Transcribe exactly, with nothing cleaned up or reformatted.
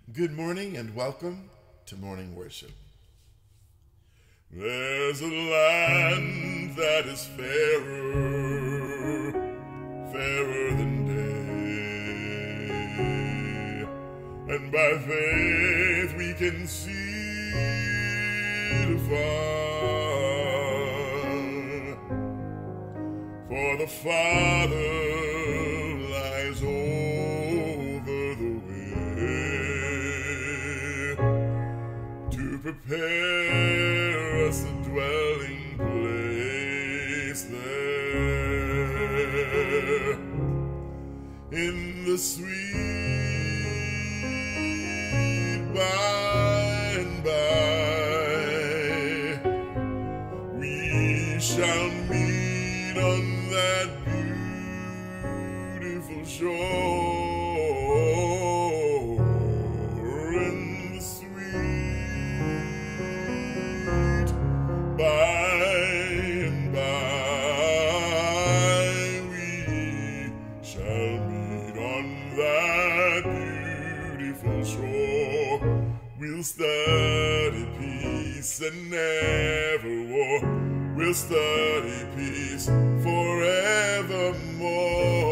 Good morning and welcome to morning worship. There's a land that is fairer, fairer than day, and by faith we can see it afar. For the Father lies over the way to prepare us a dwelling place there in the sweet by and by. We shall meet on that beautiful shore. We'll study peace and never war. We'll study peace forevermore.